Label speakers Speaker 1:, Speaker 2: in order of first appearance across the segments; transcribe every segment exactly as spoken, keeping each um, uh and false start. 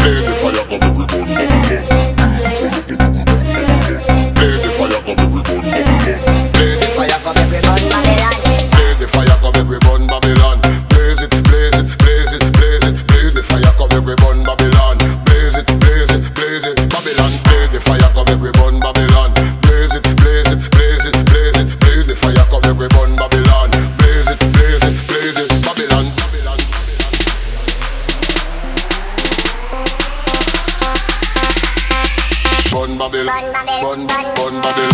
Speaker 1: Play the fire, come make we burn bubble gun. Play the fire, come make we burn bubble gun.
Speaker 2: Play the fire, come make we burn Babylon.
Speaker 1: Play the fire, come make we burn Babylon. Blaze it, blaze it, blaze it, blaze it. Play the fire, come make we burn Babylon. Blaze it, blaze it, blaze it, Babylon. Play the fire, come make we burn Babylon. Blaze it, blaze it, blaze it, blaze it. Play the fire, come make we burn Babylon. Blaze it, blaze it, blaze it, Babylon, Babylon. Burn Babylon, burn, burn Babylon.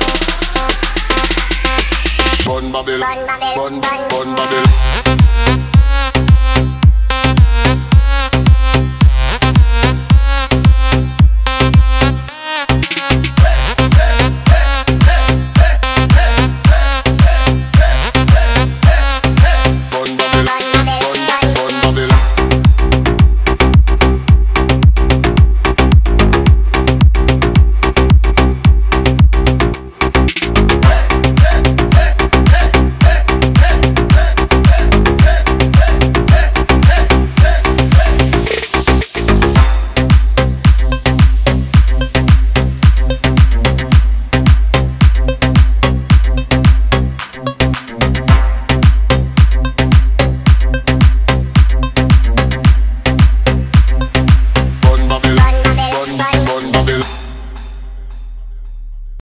Speaker 2: Babylon, Babylon, Babylon, Babylon.